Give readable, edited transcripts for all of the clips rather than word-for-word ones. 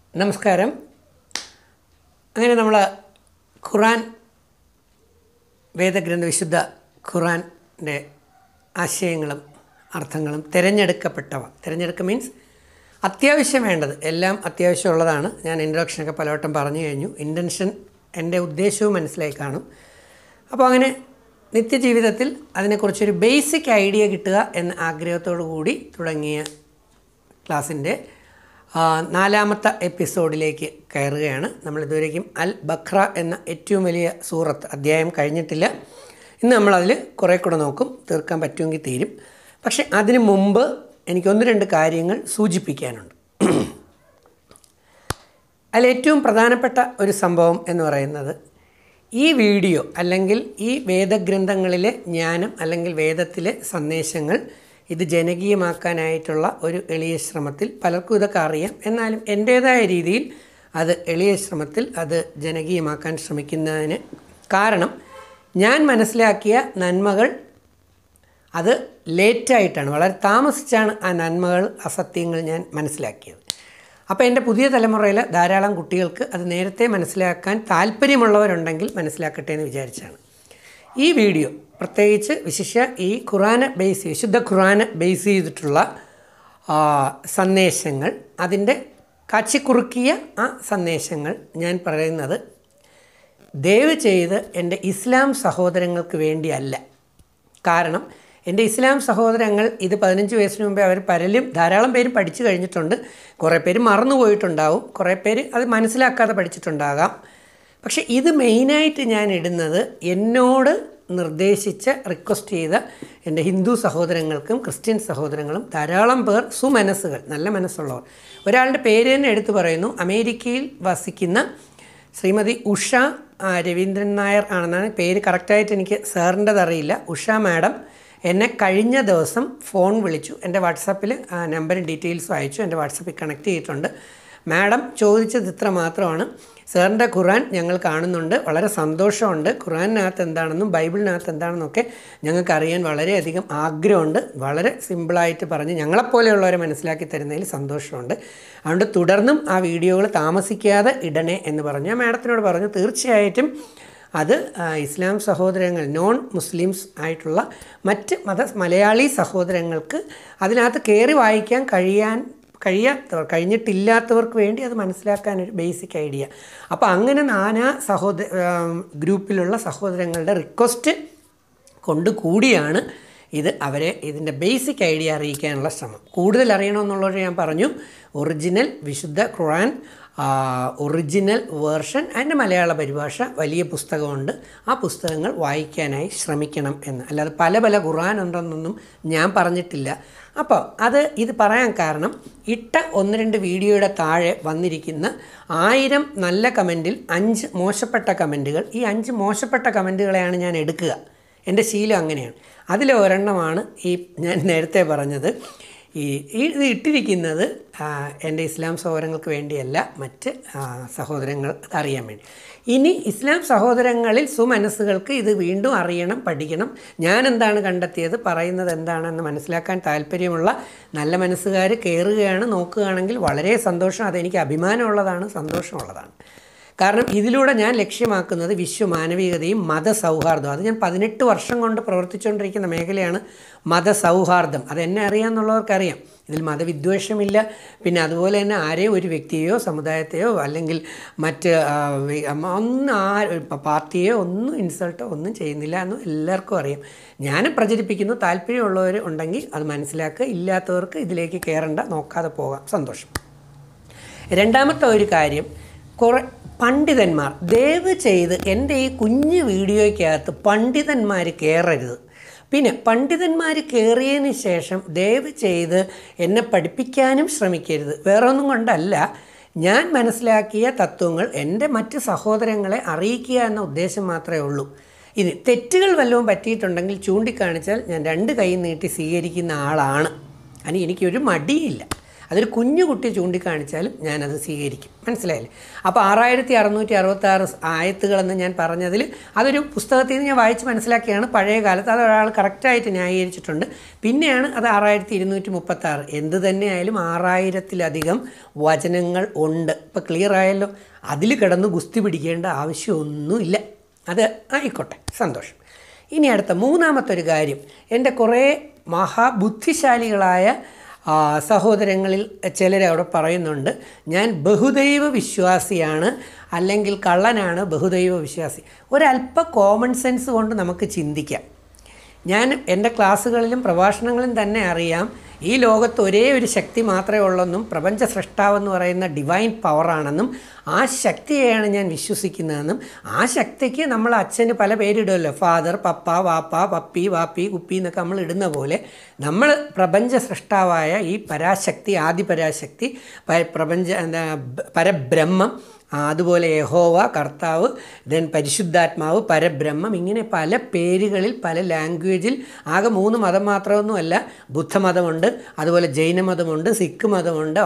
നമസ്കാരം. അങ്ങനെ നമ്മൾ ഖുർആൻ വേദഗ്രന്ഥ വിശുദ്ധ ഖുർആൻ്റെ ആശയങ്ങളും അർത്ഥങ്ങളും തിരഞ്ഞെടുക്കുക മീൻസ് അത്യാവശ്യം വേണ്ടത് എല്ലാം അത്യാവശ്യമുള്ളതാണ്. ഞാൻ ഇൻട്രൊഡക്ഷനൊക്കെ പലവട്ടം പറഞ്ഞു കഴിഞ്ഞു. ഇൻറ്റൻഷൻ എൻ്റെ ഉദ്ദേശവും മനസ്സിലായി കാണും. അപ്പോൾ അങ്ങനെ നിത്യജീവിതത്തിൽ അതിനെക്കുറിച്ചൊരു ബേസിക് ഐഡിയ കിട്ടുക എന്ന ആഗ്രഹത്തോടു കൂടി തുടങ്ങിയ ക്ലാസ്സിൻ്റെ 4ാമത്തെ എപ്പിസോഡിലേക്ക് കയറുകയാണ്. നമ്മളിതുവരേക്കും അൽ ബഖ്റ എന്ന ഏറ്റവും വലിയ സൂറത്ത് അധ്യായം കഴിഞ്ഞിട്ടില്ല. ഇന്ന് നമ്മളതിൽ കുറേ കൂടെ നോക്കും, തീർക്കാൻ പറ്റുമെങ്കിൽ തീരും. പക്ഷേ അതിനു മുമ്പ് എനിക്ക് 1-2 കാര്യങ്ങൾ സൂചിപ്പിക്കാനുണ്ട്. അതിലേറ്റവും പ്രധാനപ്പെട്ട ഒരു സംഭവം എന്ന് പറയുന്നത്, ഈ വീഡിയോ അല്ലെങ്കിൽ ഈ വേദഗ്രന്ഥങ്ങളിലെ ജ്ഞാനം അല്ലെങ്കിൽ വേദത്തിലെ സന്ദേശങ്ങൾ ഇത് ജനകീയമാക്കാനായിട്ടുള്ള ഒരു എളിയ ശ്രമത്തിൽ, പലർക്കും ഇതൊക്കെ അറിയാം, എന്നാലും എൻ്റേതായ രീതിയിൽ അത് എളിയ ശ്രമത്തിൽ അത് ജനകീയമാക്കാൻ ശ്രമിക്കുന്നതിന് കാരണം, ഞാൻ മനസ്സിലാക്കിയ നന്മകൾ അത് ലേറ്റായിട്ടാണ്, വളരെ താമസിച്ചാണ് ആ നന്മകൾ അസത്യങ്ങൾ ഞാൻ മനസ്സിലാക്കിയത്. അപ്പോൾ എൻ്റെ പുതിയ തലമുറയിൽ ധാരാളം കുട്ടികൾക്ക് അത് നേരത്തെ മനസ്സിലാക്കാൻ താല്പര്യമുള്ളവരുണ്ടെങ്കിൽ മനസ്സിലാക്കട്ടെ എന്ന് വിചാരിച്ചാണ് ഈ വീഡിയോ. പ്രത്യേകിച്ച് വിശിഷ്യ ഈ വിശുദ്ധ ഖുർആനെ ബേസ് ചെയ്തിട്ടുള്ള സന്ദേശങ്ങൾ, അതിൻ്റെ കാച്ചിക്കുറുക്കിയ ആ സന്ദേശങ്ങൾ ഞാൻ പറയുന്നത് ദയവ് ചെയ്ത് എൻ്റെ ഇസ്ലാം സഹോദരങ്ങൾക്ക് വേണ്ടിയല്ല. കാരണം എൻ്റെ ഇസ്ലാം സഹോദരങ്ങൾ ഇത് 15 വയസ്സിന് മുമ്പേ അവർ ധാരാളം പേര് പഠിച്ചു കഴിഞ്ഞിട്ടുണ്ട്. കുറേ പേര് മറന്നുപോയിട്ടുണ്ടാവും, കുറേ പേര് അത് മനസ്സിലാക്കാതെ പഠിച്ചിട്ടുണ്ടാകാം. പക്ഷേ ഇത് മെയിനായിട്ട് ഞാൻ ഇടുന്നത് എന്നോട് റിക്വസ്റ്റ് ചെയ്ത എൻ്റെ ഹിന്ദു സഹോദരങ്ങൾക്കും ക്രിസ്ത്യൻ സഹോദരങ്ങളും ധാരാളം പേർ സുമനസ്സുകൾ, നല്ല മനസ്സുള്ളവർ. ഒരാളുടെ പേര് തന്നെ എടുത്തു പറയുന്നു. അമേരിക്കയിൽ വസിക്കുന്ന ശ്രീമതി ഉഷ രവീന്ദ്രൻ നായർ ആണെന്നാണ് പേര്. കറക്റ്റായിട്ട് എനിക്ക് സാറിൻ്റെത് അറിയില്ല. ഉഷ മാഡം എന്നെ കഴിഞ്ഞ ദിവസം ഫോൺ വിളിച്ചു. എൻ്റെ വാട്സാപ്പിൽ നമ്പറും ഡീറ്റെയിൽസും അയച്ചു. എൻ്റെ വാട്സാപ്പിൽ കണക്ട് ചെയ്തിട്ടുണ്ട്. മാഡം ചോദിച്ചത് ഇത്ര മാത്രമാണ്: സാറിൻ്റെ ഖുർആൻ ഞങ്ങൾ കാണുന്നുണ്ട്, വളരെ സന്തോഷമുണ്ട്. ഖുർആനകത്ത് എന്താണെന്നും ബൈബിളിനകത്ത് എന്താണെന്നൊക്കെ ഞങ്ങൾക്ക് അറിയാൻ വളരെയധികം ആഗ്രഹമുണ്ട്. വളരെ സിമ്പിളായിട്ട് പറഞ്ഞ് ഞങ്ങളെപ്പോലെയുള്ളവരെ മനസ്സിലാക്കി തരുന്നതിൽ സന്തോഷമുണ്ട്. അതുകൊണ്ട് തുടർന്നും ആ വീഡിയോകൾ താമസിക്കാതെ ഇടണേ എന്ന് പറഞ്ഞു. ഞാൻ മാഡത്തിനോട് പറഞ്ഞു തീർച്ചയായിട്ടും അത് ഇസ്ലാം സഹോദരങ്ങൾ, നോൺ മുസ്ലിംസ് ആയിട്ടുള്ള മറ്റ് മലയാളി സഹോദരങ്ങൾക്ക് അതിനകത്ത് കയറി വായിക്കാൻ കഴിഞ്ഞിട്ടില്ലാത്തവർക്ക് വേണ്ടി അത് മനസ്സിലാക്കാനൊരു ബേസിക് ഐഡിയ. അപ്പോൾ അങ്ങനെ ഗ്രൂപ്പിലുള്ള സഹോദരങ്ങളുടെ റിക്വസ്റ്റ് കൊണ്ട് കൂടിയാണ് അവരെ ഇതിൻ്റെ ബേസിക് ഐഡിയ അറിയിക്കാനുള്ള ശ്രമം. കൂടുതൽ അറിയണമെന്നുള്ളവർ ഞാൻ പറഞ്ഞു, ഒറിജിനൽ വിശുദ്ധ ഖുർആൻ ഒറിജിനൽ വേർഷൻ അതിൻ്റെ മലയാള പരിഭാഷ വലിയ പുസ്തകമുണ്ട്. ആ പുസ്തകങ്ങൾ വായിക്കാനായി ശ്രമിക്കണം എന്ന്. അല്ലാതെ പല ഖുർആൻ ഉണ്ടെന്നൊന്നും ഞാൻ പറഞ്ഞിട്ടില്ല. അപ്പോൾ ഇത് പറയാൻ കാരണം, ഇട്ട 1-2 വീഡിയോയുടെ താഴെ വന്നിരിക്കുന്ന 1000 നല്ല കമൻറ്റിൽ 5 മോശപ്പെട്ട കമൻറ്റുകൾ, ഈ 5 മോശപ്പെട്ട കമൻറ്റുകളെയാണ് ഞാൻ എടുക്കുക. എൻ്റെ ശീലം അങ്ങനെയാണ്. അതിലെ ഒരെണ്ണമാണ് ഈ ഞാൻ നേരത്തെ പറഞ്ഞത്. ഇത് ഇട്ടിരിക്കുന്നത് എൻ്റെ ഇസ്ലാം സഹോദരങ്ങൾക്ക് വേണ്ടിയല്ല, മറ്റ് സഹോദരങ്ങൾ അറിയാൻ വേണ്ടി. ഇനി ഇസ്ലാം സഹോദരങ്ങളിൽ സുമനസ്സുകൾക്ക് ഇത് വീണ്ടും അറിയണം, പഠിക്കണം, ഞാൻ എന്താണ് കണ്ടെത്തിയത്, പറയുന്നത് എന്താണെന്ന് മനസ്സിലാക്കാൻ താല്പര്യമുള്ള നല്ല മനസ്സുകാർ കയറുകയാണ്, നോക്കുകയാണെങ്കിൽ വളരെ സന്തോഷം. അതെനിക്ക് അഭിമാനമുള്ളതാണ്, സന്തോഷമുള്ളതാണ്. കാരണം ഇതിലൂടെ ഞാൻ ലക്ഷ്യമാക്കുന്നത് വിശ്വമാനവികതയും മതസൗഹാർദ്ദവും. അത് ഞാൻ 18 വർഷം കൊണ്ട് പ്രവർത്തിച്ചുകൊണ്ടിരിക്കുന്ന മേഖലയാണ് മതസൗഹാർദ്ദം. അതെന്നെ അറിയാമെന്നുള്ളവർക്കറിയാം. ഇതിൽ മതവിദ്വേഷമില്ല. പിന്നെ അതുപോലെ തന്നെ ആരെയും ഒരു വ്യക്തിയെയോ സമുദായത്തെയോ അല്ലെങ്കിൽ മറ്റ് പാർട്ടിയെയോ ഒന്നും ഇൻസൾട്ടോ ഒന്നും ചെയ്യുന്നില്ല എന്ന് എല്ലാവർക്കും അറിയാം. ഞാൻ പ്രചരിപ്പിക്കുന്നു. താല്പര്യമുള്ളവർ ഉണ്ടെങ്കിൽ അത് മനസ്സിലാക്കുക, ഇല്ലാത്തവർക്ക് ഇതിലേക്ക് കയറേണ്ട, നോക്കാതെ പോകാം, സന്തോഷം. രണ്ടാമത്തെ ഒരു കാര്യം, പണ്ഡിതന്മാർ ദയവ് ചെയ്ത് എൻ്റെ ഈ കുഞ്ഞു വീഡിയോയ്ക്കകത്ത് പണ്ഡിതന്മാർ കയറരുത്. പിന്നെ പണ്ഡിതന്മാർ കയറിയതിന് ശേഷം ദയവ് ചെയ്ത് എന്നെ പഠിപ്പിക്കാനും ശ്രമിക്കരുത്. വേറെ ഒന്നും കൊണ്ടല്ല, ഞാൻ മനസ്സിലാക്കിയ തത്വങ്ങൾ എൻ്റെ മറ്റ് സഹോദരങ്ങളെ അറിയിക്കുക എന്ന ഉദ്ദേശം മാത്രമേ ഉള്ളൂ. ഇനി തെറ്റുകൾ വല്ലതും പറ്റിയിട്ടുണ്ടെങ്കിൽ ചൂണ്ടിക്കാണിച്ചാൽ ഞാൻ 2 കൈ നീട്ടി സ്വീകരിക്കുന്ന ആളാണ്. എനിക്കൊരു മടിയില്ല. അതൊരു കുഞ്ഞു കുട്ടി ചൂണ്ടിക്കാണിച്ചാലും ഞാനത് സ്വീകരിക്കും. മനസ്സിലായില്ലേ? അപ്പോൾ 6666 ആയത്തുകളെന്ന് ഞാൻ പറഞ്ഞതിൽ അതൊരു പുസ്തകത്തിൽ നിന്ന് ഞാൻ വായിച്ച് മനസ്സിലാക്കിയാണ്. പഴയ കാലത്ത് അത് ഒരാൾ കറക്റ്റായിട്ട് ന്യായീകരിച്ചിട്ടുണ്ട്. പിന്നെയാണ് അത് 6236. എന്ത് തന്നെയായാലും 6000-ലധികം വചനങ്ങൾ ഉണ്ട്. ഇപ്പോൾ ക്ലിയർ ആയല്ലോ. അതിൽ കിടന്ന് ഗുസ്തി പിടിക്കേണ്ട ആവശ്യമൊന്നുമില്ല. അത് ആയിക്കോട്ടെ, സന്തോഷം. ഇനി അടുത്ത മൂന്നാമത്തെ ഒരു കാര്യം, എൻ്റെ കുറേ മഹാബുദ്ധിശാലികളായ സഹോദരങ്ങളിൽ ചിലരവിടെ പറയുന്നുണ്ട്, ഞാൻ ബഹുദൈവ വിശ്വാസിയാണ്, അല്ലെങ്കിൽ കള്ളനാണ് ബഹുദൈവ വിശ്വാസി. ഒരല്പ കോമൺ സെൻസ് കൊണ്ട് നമുക്ക് ചിന്തിക്കാം. ഞാൻ എൻ്റെ ക്ലാസ്സുകളിലും പ്രഭാഷണങ്ങളിലും തന്നെ അറിയാം, ഈ ലോകത്ത് ഒരേ ഒരു ശക്തി മാത്രമേ ഉള്ളെന്നും പ്രപഞ്ച സൃഷ്ടാവെന്ന് പറയുന്ന ഡിവൈൻ പവറാണെന്നും ആ ശക്തിയെയാണ് ഞാൻ വിശ്വസിക്കുന്നതെന്നും ആ ശക്തിക്ക് നമ്മൾ അച്ഛന് പല പേരിടുമല്ലോ, ഫാദർ, പപ്പ, വാപ്പ, പപ്പി, വാപ്പി, കുപ്പി എന്നൊക്കെ നമ്മൾ ഇടുന്ന പോലെ നമ്മൾ പ്രപഞ്ച സൃഷ്ടാവായ ഈ പരാശക്തി, ആദിപരാശക്തി, പരബ്രഹ്മം, അതുപോലെ യഹോവ കർത്താവ്, ദെൻ പരിശുദ്ധാത്മാവ്, പരബ്രഹ്മം, ഇങ്ങനെ പല പേരുകളിൽ പല ലാംഗ്വേജിൽ. ആകെ 3 മതം മാത്രമൊന്നുമല്ല, ബുദ്ധമതമുണ്ട്, അതുപോലെ ജൈനമതമുണ്ട്, സിഖ് മതമുണ്ട്,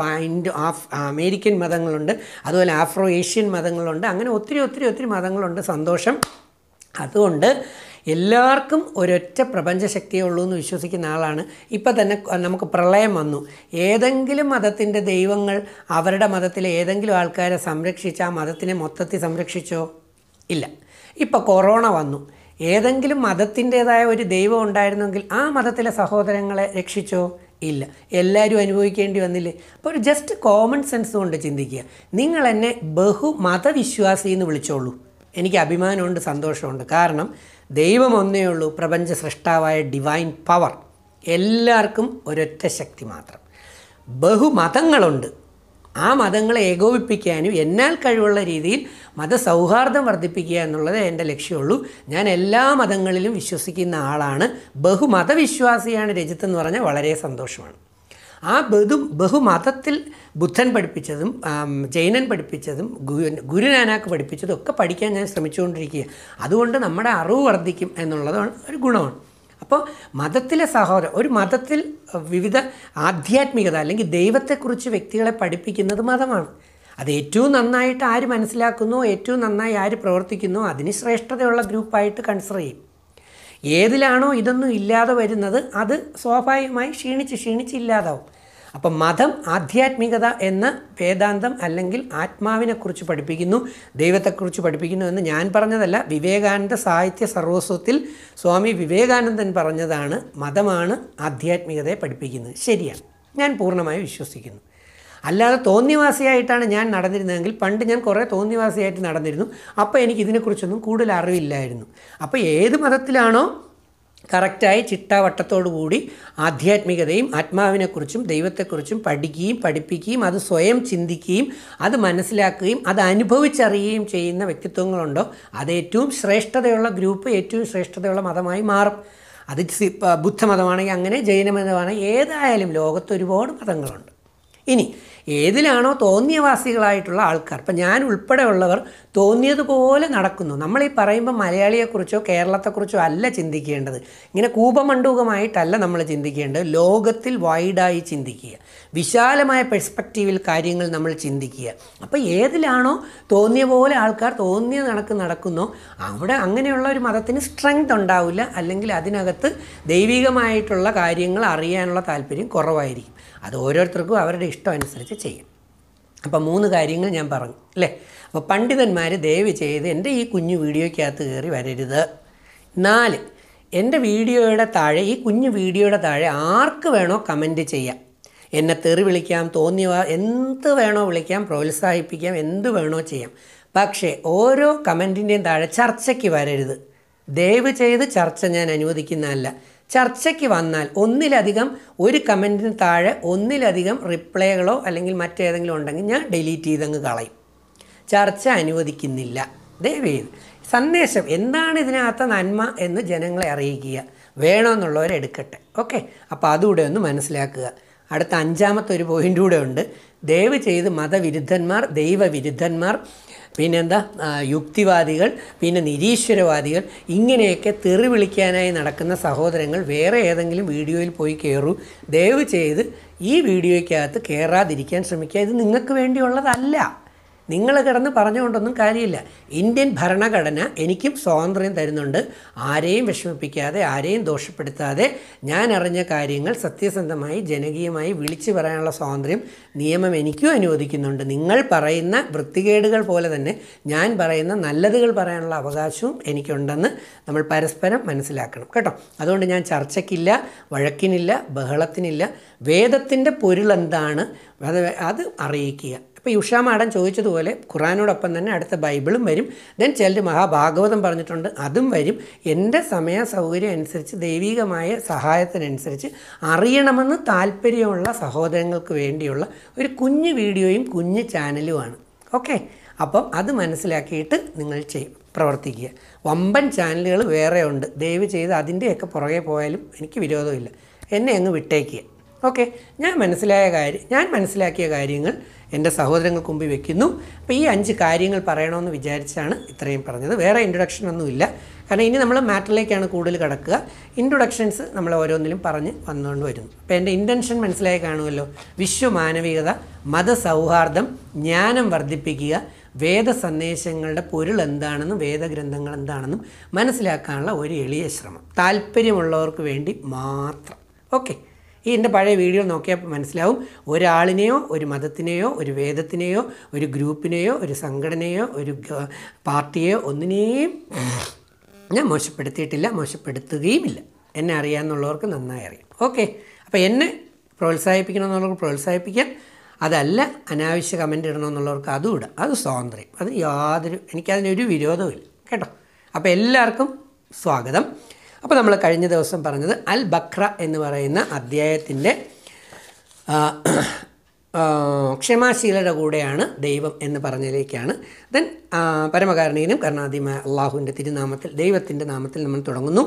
അമേരിക്കൻ മതങ്ങളുണ്ട്, അതുപോലെ ആഫ്രോ ഏഷ്യൻ മതങ്ങളുണ്ട്. അങ്ങനെ ഒത്തിരി ഒത്തിരി ഒത്തിരി മതങ്ങളുണ്ട്. സന്തോഷം. അതുകൊണ്ട് എല്ലാവർക്കും ഒരൊറ്റ പ്രപഞ്ചശക്തിയേ ഉള്ളൂ എന്ന് വിശ്വസിക്കുന്ന ആളാണ്. ഇപ്പം തന്നെ നമുക്ക് പ്രളയം വന്നു. ഏതെങ്കിലും മതത്തിൻ്റെ ദൈവങ്ങൾ അവരുടെ മതത്തിലെ ഏതെങ്കിലും ആൾക്കാരെ സംരക്ഷിച്ച് ആ മതത്തിനെ മൊത്തത്തിൽ സംരക്ഷിച്ചോ? ഇല്ല. ഇപ്പോൾ കൊറോണ വന്നു. ഏതെങ്കിലും മതത്തിൻ്റേതായ ഒരു ദൈവം ഉണ്ടായിരുന്നെങ്കിൽ ആ മതത്തിലെ സഹോദരങ്ങളെ രക്ഷിച്ചോ? ഇല്ല. എല്ലാവരും അനുഭവിക്കേണ്ടി വന്നില്ലേ? അപ്പോൾ ഒരു ജസ്റ്റ് കോമൺ സെൻസ് കൊണ്ട് ചിന്തിക്കുക. നിങ്ങൾ എന്നെ ബഹുമതവിശ്വാസി എന്ന് വിളിച്ചോളൂ, എനിക്ക് അഭിമാനമുണ്ട്, സന്തോഷമുണ്ട്. കാരണം ദൈവം ഒന്നേ ഉള്ളൂ, പ്രപഞ്ച സൃഷ്ടാവായ ഡിവൈൻ പവർ. എല്ലാവർക്കും ഒരൊറ്റ ശക്തി മാത്രം. ബഹുമതങ്ങളുണ്ട്. ആ മതങ്ങളെ ഏകോപിപ്പിക്കാനും എന്നാൽ കഴിവുള്ള രീതിയിൽ മതസൗഹാർദ്ദം വർദ്ധിപ്പിക്കുക എന്നുള്ളത് എൻ്റെ ലക്ഷ്യമുള്ളൂ. ഞാൻ എല്ലാ മതങ്ങളിലും വിശ്വസിക്കുന്ന ആളാണ്. ബഹുമതവിശ്വാസിയാണ് രജിത്ത് എന്ന് പറഞ്ഞാൽ വളരെ സന്തോഷമാണ്. ആ ബഹുമതത്തിൽ ബുദ്ധൻ പഠിപ്പിച്ചതും ജൈനൻ പഠിപ്പിച്ചതും ഗുരുനാനാക്ക് പഠിപ്പിച്ചതും ഒക്കെ പഠിക്കാൻ ഞാൻ ശ്രമിച്ചുകൊണ്ടിരിക്കുക. അതുകൊണ്ട് നമ്മുടെ അറിവ് വർദ്ധിക്കും എന്നുള്ളതാണ് ഒരു ഗുണമാണ്. അപ്പോൾ മതത്തിലെ ഒരു മതത്തിൽ വിവിധ ആധ്യാത്മികത അല്ലെങ്കിൽ ദൈവത്തെക്കുറിച്ച് വ്യക്തികളെ പഠിപ്പിക്കുന്നത് മതമാണ്. അത് ഏറ്റവും നന്നായിട്ട് ആര് മനസ്സിലാക്കുന്നോ, ഏറ്റവും നന്നായി ആര് പ്രവർത്തിക്കുന്നോ അതിന് ശ്രേഷ്ഠതയുള്ള ഗ്രൂപ്പായിട്ട് കൺസിഡർ ചെയ്യും. ഏതിലാണോ ഇതൊന്നും ഇല്ലാതെ വരുന്നത് അത് സ്വാഭാവികമായി ക്ഷീണിച്ച് ഇല്ലാതാവും. അപ്പം മതം ആധ്യാത്മികത എന്ന വേദാന്തം അല്ലെങ്കിൽ ആത്മാവിനെക്കുറിച്ച് പഠിപ്പിക്കുന്നു, ദൈവത്തെക്കുറിച്ച് പഠിപ്പിക്കുന്നു എന്ന് ഞാൻ പറഞ്ഞതല്ല. വിവേകാനന്ദ സാഹിത്യ സർവസ്വത്തിൽ സ്വാമി വിവേകാനന്ദൻ പറഞ്ഞതാണ്, മതമാണ് ആധ്യാത്മികതയെ പഠിപ്പിക്കുന്നത്. ശരിയാണ്, ഞാൻ പൂർണ്ണമായി വിശ്വസിക്കുന്നു. അല്ലാതെ തോന്നിവാസിയായിട്ടാണ് ഞാൻ നടന്നിരുന്നതെങ്കിൽ പണ്ട് ഞാൻ കുറേ തോന്നിവാസിയായിട്ട് നടന്നിരുന്നു. അപ്പോൾ എനിക്കിതിനെക്കുറിച്ചൊന്നും കൂടുതൽ അറിവില്ലായിരുന്നു. അപ്പോൾ ഏത് മതത്തിലാണോ കറക്റ്റായി ചിട്ടാവട്ടത്തോടു കൂടി ആധ്യാത്മികതയും ആത്മാവിനെക്കുറിച്ചും ദൈവത്തെക്കുറിച്ചും പഠിക്കുകയും പഠിപ്പിക്കുകയും അത് സ്വയം ചിന്തിക്കുകയും അത് മനസ്സിലാക്കുകയും അത് അനുഭവിച്ചറിയുകയും ചെയ്യുന്ന വ്യക്തിത്വങ്ങളുണ്ടോ അത് ഏറ്റവും ശ്രേഷ്ഠതയുള്ള ഗ്രൂപ്പ്, ഏറ്റവും ശ്രേഷ്ഠതയുള്ള മതമായി മാറും. അത് ബുദ്ധമതമാണെങ്കിൽ അങ്ങനെ, ജൈനമതമാണെങ്കിൽ ഏതായാലും ലോകത്ത് ഒരുപാട് മതങ്ങളുണ്ട്. ഇനി ഏതിലാണോ തോന്നിയവാസികളായിട്ടുള്ള ആൾക്കാർ, ഇപ്പം ഞാൻ ഉൾപ്പെടെയുള്ളവർ തോന്നിയതുപോലെ നടക്കുന്നു. നമ്മളീ പറയുമ്പോൾ മലയാളിയെക്കുറിച്ചോ കേരളത്തെക്കുറിച്ചോ അല്ല ചിന്തിക്കേണ്ടത്. ഇങ്ങനെ കൂപമണ്ഡൂകമായിട്ടല്ല നമ്മൾ ചിന്തിക്കേണ്ടത്. ലോകത്തിൽ വൈഡായി ചിന്തിക്കുക, വിശാലമായ പെർസ്പെക്റ്റീവിൽ കാര്യങ്ങൾ നമ്മൾ ചിന്തിക്കുക. അപ്പോൾ ഏതിലാണോ തോന്നിയ പോലെ ആൾക്കാർ തോന്നിയ നടക്കുന്നോ അവിടെ അങ്ങനെയുള്ള ഒരു മതത്തിന് സ്ട്രെങ്ത് ഉണ്ടാവില്ല, അല്ലെങ്കിൽ അതിനകത്ത് ദൈവികമായിട്ടുള്ള കാര്യങ്ങൾ അറിയാനുള്ള താല്പര്യം കുറവായിരിക്കും. അത് ഓരോരുത്തർക്കും അവരുടെ ഇഷ്ടം അനുസരിച്ച് ചെയ്യും. അപ്പോൾ 3 കാര്യങ്ങൾ ഞാൻ പറഞ്ഞു അല്ലേ? അപ്പോൾ പണ്ഡിതന്മാർ ദയവ് ചെയ്ത് എൻ്റെ ഈ കുഞ്ഞു വീഡിയോയ്ക്കകത്ത് കയറി വരരുത്. 4, എൻ്റെ വീഡിയോയുടെ താഴെ, ഈ കുഞ്ഞു വീഡിയോയുടെ താഴെ ആർക്ക് വേണോ കമൻറ്റ് ചെയ്യാം. എന്നെ തെറി വിളിക്കാം, എന്ത് വേണോ വിളിക്കാം, പ്രോത്സാഹിപ്പിക്കാം, എന്ത് വേണോ ചെയ്യാം. പക്ഷേ ഓരോ കമൻറ്റിൻ്റെയും താഴെ ചർച്ചയ്ക്ക് വരരുത്. ദയവ് ചെയ്ത് ചർച്ച ഞാൻ അനുവദിക്കുന്നതല്ല. ചർച്ചയ്ക്ക് വന്നാൽ ഒന്നിലധികം, ഒരു കമൻറ്റിന് താഴെ ഒന്നിലധികം റിപ്ലൈകളോ അല്ലെങ്കിൽ മറ്റേതെങ്കിലും ഉണ്ടെങ്കിൽ ഞാൻ ഡിലീറ്റ് ചെയ്തങ്ങ് കളയും. ചർച്ച അനുവദിക്കുന്നില്ല. ദയവേത് സന്ദേശം എന്താണ് ഇതിനകത്ത് നന്മ എന്ന് ജനങ്ങളെ അറിയിക്കുക. വേണമെന്നുള്ളവരെടുക്കട്ടെ. ഓക്കെ, അപ്പോൾ അതുകൂടെ ഒന്ന് മനസ്സിലാക്കുക. അടുത്ത 5ാമത്തെ ഒരു പോയിൻ്റ് കൂടെ ഉണ്ട്. ദയവ് ചെയ്ത് മതവിരുദ്ധന്മാർ, ദൈവവിരുദ്ധന്മാർ, പിന്നെന്താ യുക്തിവാദികൾ, പിന്നെ നിരീശ്വരവാദികൾ, ഇങ്ങനെയൊക്കെ തെറി വിളിക്കാനായി നടക്കുന്ന സഹോദരങ്ങൾ വേറെ ഏതെങ്കിലും വീഡിയോയിൽ പോയി കയറൂ. ദയവ് ചെയ്ത് ഈ വീഡിയോയ്ക്കകത്ത് കയറാതിരിക്കാൻ ശ്രമിക്കുക. ഇത് നിങ്ങൾക്ക് വേണ്ടിയുള്ളതല്ല. നിങ്ങൾ കിടന്ന് പറഞ്ഞുകൊണ്ടൊന്നും കാര്യമില്ല. ഇന്ത്യൻ ഭരണഘടന എനിക്കും സ്വാതന്ത്ര്യം തരുന്നുണ്ട്. ആരെയും വിഷമിപ്പിക്കാതെ, ആരെയും ദോഷപ്പെടുത്താതെ ഞാൻ അറിഞ്ഞ കാര്യങ്ങൾ സത്യസന്ധമായി ജനകീയമായി വിളിച്ചു പറയാനുള്ള സ്വാതന്ത്ര്യം നിയമം എനിക്കും അനുവദിക്കുന്നുണ്ട്. നിങ്ങൾ പറയുന്ന വൃത്തികേടുകൾ പോലെ തന്നെ ഞാൻ പറയുന്ന നല്ലതുകൾ പറയാനുള്ള അവകാശവും എനിക്കുണ്ടെന്ന് നമ്മൾ പരസ്പരം മനസ്സിലാക്കണം കേട്ടോ. അതുകൊണ്ട് ഞാൻ ചർച്ചയ്ക്കില്ല, വഴക്കിനില്ല, ബഹളത്തിനില്ല. വേദത്തിൻ്റെ പൊരുളെന്താണ് അത് അറിയിക്കുക. ഇപ്പോൾ ഉഷ മാഡം ചോദിച്ചതുപോലെ ഖുറാനോടൊപ്പം തന്നെ അടുത്ത ബൈബിളും വരും. ദെൻ ചിലർ മഹാഭാഗവതം പറഞ്ഞിട്ടുണ്ട്, അതും വരും. എൻ്റെ സമയ സൗകര്യം അനുസരിച്ച്, ദൈവികമായ സഹായത്തിനനുസരിച്ച് അറിയണമെന്ന് താല്പര്യമുള്ള സഹോദരങ്ങൾക്ക് വേണ്ടിയുള്ള ഒരു കുഞ്ഞു വീഡിയോയും കുഞ്ഞു ചാനലുമാണ്. ഓക്കെ, അപ്പം അത് മനസ്സിലാക്കിയിട്ട് നിങ്ങൾ പ്രവർത്തിക്കുക. വമ്പൻ ചാനലുകൾ വേറെ ഉണ്ട്. ദയവ് ചെയ്ത് അതിൻ്റെയൊക്കെ പുറകെ പോയാലും എനിക്ക് വിരോധമില്ല. എന്നെ അങ്ങ് വിട്ടേക്കുക. ഓക്കെ, ഞാൻ മനസ്സിലാക്കിയ കാര്യങ്ങൾ എൻ്റെ സഹോദരങ്ങൾക്ക് മുമ്പിൽ വെക്കുന്നു. അപ്പോൾ ഈ 5 കാര്യങ്ങൾ പറയണമെന്ന് വിചാരിച്ചാണ് ഇത്രയും പറഞ്ഞത്. വേറെ ഇൻട്രൊഡക്ഷനൊന്നുമില്ല. കാരണം ഇനി നമ്മൾ മാറ്ററിലേക്കാണ് കൂടുതൽ കിടക്കുക. ഇൻട്രൊഡക്ഷൻസ് നമ്മൾ ഓരോന്നിലും പറഞ്ഞ് വന്നുകൊണ്ട് വരുന്നു. അപ്പോൾ എൻ്റെ ഇൻറ്റൻഷൻ മനസ്സിലായി കാണുമല്ലോ. വിശ്വമാനവികത, മതസൗഹാർദ്ദം, ജ്ഞാനം വർദ്ധിപ്പിക്കുക, വേദ സന്ദേശങ്ങളുടെ പൊരുൾ എന്താണെന്നും വേദഗ്രന്ഥങ്ങൾ എന്താണെന്നും മനസ്സിലാക്കാനുള്ള ഒരു എളിയ ശ്രമം, താല്പര്യമുള്ളവർക്ക് വേണ്ടി മാത്രം. ഓക്കെ, ഈ എൻ്റെ പഴയ വീഡിയോ നോക്കിയാൽ മനസ്സിലാവും. ഒരാളിനെയോ ഒരു മതത്തിനെയോ ഒരു വേദത്തിനെയോ ഒരു ഗ്രൂപ്പിനെയോ ഒരു സംഘടനയോ ഒരു പാർട്ടിയെയോ ഒന്നിനെയും ഞാൻ മോശപ്പെടുത്തിയിട്ടില്ല, മോശപ്പെടുത്തുകയുമില്ല. എന്നെ അറിയാമെന്നുള്ളവർക്ക് നന്നായി അറിയാം. ഓക്കെ, അപ്പോൾ എന്നെ പ്രോത്സാഹിപ്പിക്കണമെന്നുള്ളവർക്ക് പ്രോത്സാഹിപ്പിക്കാം. അതല്ല, അനാവശ്യ കമൻ്റ് ഇടണമെന്നുള്ളവർക്ക് അതും ഇടാം. അത് സ്വാതന്ത്ര്യം. അത് എനിക്കതിനൊരു വിരോധവുമില്ല കേട്ടോ. അപ്പോൾ എല്ലാവർക്കും സ്വാഗതം. അപ്പോൾ നമ്മൾ കഴിഞ്ഞ ദിവസം പറഞ്ഞത് അൽ ബഖറ എന്ന് പറയുന്ന അധ്യായത്തിൻ്റെ ക്ഷമാശീലയുടെ കൂടെയാണ് ദൈവം എന്ന് പറഞ്ഞതിലേക്കാണ്. ദെൻ പരമകാരണീയനും കരുണാധിപനായ അള്ളാഹുവിൻ്റെ തിരുനാമത്തിൽ, ദൈവത്തിൻ്റെ നാമത്തിൽ നമ്മൾ തുടങ്ങുന്നു.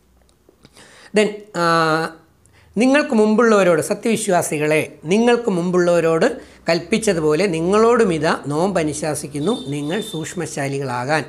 ദെൻ നിങ്ങൾക്ക് മുമ്പുള്ളവരോട്, സത്യവിശ്വാസികളെ, നിങ്ങൾക്ക് മുമ്പുള്ളവരോട് കൽപ്പിച്ചതുപോലെ നിങ്ങളോടും ഇതാ നോമ്പ് അനുശാസിക്കുന്നു, നിങ്ങൾ സൂക്ഷ്മശാലികളാകാൻ.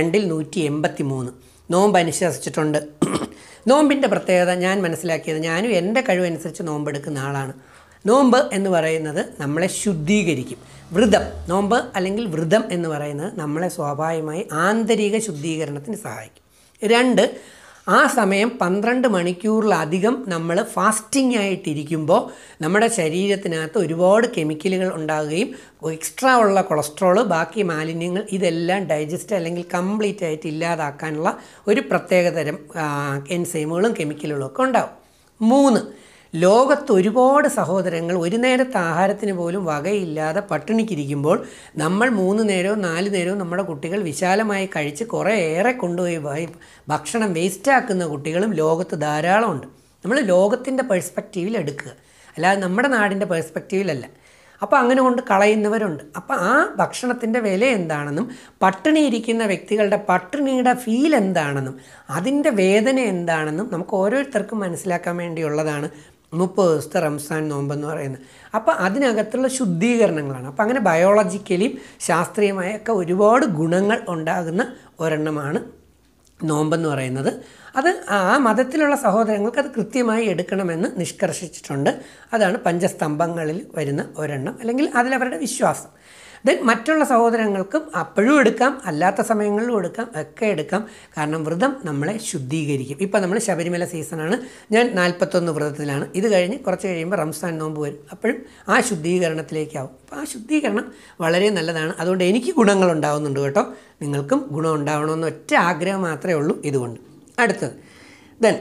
2:183 നോമ്പ് അനുശാസിച്ചിട്ടുണ്ട്. നോമ്പിൻ്റെ പ്രത്യേകത ഞാൻ മനസ്സിലാക്കിയത്, ഞാനും എൻ്റെ കഴിവനുസരിച്ച് നോമ്പെടുക്കുന്ന ആളാണ്. നോമ്പ് എന്ന് പറയുന്നത് നമ്മളെ ശുദ്ധീകരിക്കും. വ്രതം, നോമ്പ് അല്ലെങ്കിൽ വ്രതം എന്ന് പറയുന്നത് നമ്മളെ സ്വാഭാവികമായി ആന്തരിക ശുദ്ധീകരണത്തിന് സഹായിക്കും. 2, ആ സമയം 12 മണിക്കൂറിലധികം നമ്മൾ ഫാസ്റ്റിംഗ് ആയിട്ടിരിക്കുമ്പോൾ നമ്മുടെ ശരീരത്തിനകത്ത് ഒരുപാട് കെമിക്കലുകൾ ഉണ്ടാകുകയും എക്സ്ട്രാ ഉള്ള കൊളസ്ട്രോൾ, ബാക്കി മാലിന്യങ്ങൾ ഇതെല്ലാം ഡൈജസ്റ്റ് അല്ലെങ്കിൽ കംപ്ലീറ്റ് ആയിട്ട് ഇല്ലാതാക്കാനുള്ള ഒരു പ്രത്യേകതരം എൻസൈമുകളും കെമിക്കലുകളും ഒക്കെ ഉണ്ടാകും. 3, ലോകത്ത് ഒരുപാട് സഹോദരങ്ങൾ ഒരു നേരത്തെ ആഹാരത്തിന് പോലും വകയില്ലാതെ പട്ടിണിക്കിരിക്കുമ്പോൾ നമ്മൾ 3 നേരവും 4 നേരവും നമ്മുടെ കുട്ടികൾ വിശാലമായി കഴിച്ച് കുറേയേറെ കൊണ്ടുപോയി ഭക്ഷണം വേസ്റ്റാക്കുന്ന കുട്ടികളും ലോകത്ത് ധാരാളമുണ്ട്. നമ്മൾ ലോകത്തിൻ്റെ പെർസ്പെക്റ്റീവിൽ എടുക്കുക, അല്ലാതെ നമ്മുടെ നാടിൻ്റെ പെർസ്പെക്റ്റീവിലല്ല. അപ്പോൾ അങ്ങനെ കൊണ്ട് കളയുന്നവരുണ്ട്. അപ്പോൾ ആ ഭക്ഷണത്തിൻ്റെ വില എന്താണെന്നും പട്ടിണിയിരിക്കുന്ന വ്യക്തികളുടെ പട്ടിണിയുടെ ഫീൽ എന്താണെന്നും അതിൻ്റെ വേദന എന്താണെന്നും നമുക്ക് ഓരോരുത്തർക്കും മനസ്സിലാക്കാൻ വേണ്ടിയുള്ളതാണ് 30 ദിവസത്തെ റംസാൻ നോമ്പെന്ന് പറയുന്നത്. അപ്പോൾ അതിനകത്തുള്ള ശുദ്ധീകരണങ്ങളാണ്. അപ്പോൾ അങ്ങനെ ബയോളജിക്കലിയും ശാസ്ത്രീയമായൊക്കെ ഒരുപാട് ഗുണങ്ങൾ ഉണ്ടാകുന്ന ഒരെണ്ണമാണ് നോമ്പെന്ന് പറയുന്നത്. അത് ആ മതത്തിലുള്ള സഹോദരങ്ങൾക്ക് അത് കൃത്യമായി എടുക്കണമെന്ന് നിഷ്കർഷിച്ചിട്ടുണ്ട്. അതാണ് പഞ്ചസ്തംഭങ്ങളിൽ വരുന്ന ഒരെണ്ണം, അല്ലെങ്കിൽ അതിലവരുടെ വിശ്വാസം. ദെൻ മറ്റുള്ള സഹോദരങ്ങൾക്കും അപ്പോഴും എടുക്കാം, അല്ലാത്ത സമയങ്ങളിലും എടുക്കാം, ഒക്കെ എടുക്കാം. കാരണം വ്രതം നമ്മളെ ശുദ്ധീകരിക്കും. ഇപ്പോൾ നമ്മൾ ശബരിമല സീസണാണ്, ഞാൻ 41 വ്രതത്തിലാണ്. ഇത് കഴിഞ്ഞ് കുറച്ച് കഴിയുമ്പോൾ റംസാൻ നോമ്പ് വരും, അപ്പോഴും ആ ശുദ്ധീകരണത്തിലേക്കാവും. അപ്പോൾ ആ ശുദ്ധീകരണം വളരെ നല്ലതാണ്. അതുകൊണ്ട് എനിക്ക് ഗുണങ്ങളുണ്ടാകുന്നുണ്ട് കേട്ടോ. നിങ്ങൾക്കും ഗുണം ഉണ്ടാവണമെന്ന് ഒറ്റ ആഗ്രഹം മാത്രമേ ഉള്ളൂ ഇതുകൊണ്ട്. അടുത്തത് ദെൻ